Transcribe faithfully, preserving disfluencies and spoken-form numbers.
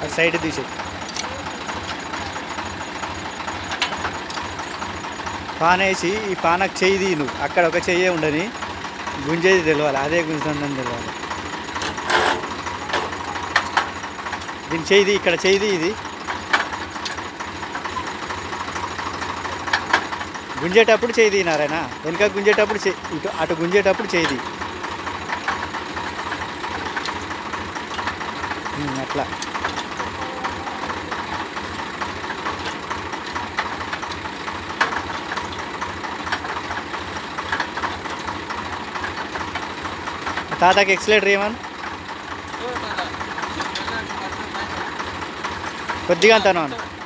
side తీసి pan వేసి ఈ పానకు చెయ్యి తీ నువ్వు అక్కడ ఒక చెయ్యే ఉండని గుంజేది తెలవాలి అదే గుంజుతుందని తెలవాలి దీని చెయ్యి ఇక్కడ చెయ్యి ఇది గుంజేటప్పుడు చేయి నారాయణ వెనక గుంజేటప్పుడు చే ఇటు అటు గుంజేటప్పుడు చేయి అట్లా తాతకి ఎక్సలేటర్ ఏమని కొద్దిగా అంటాను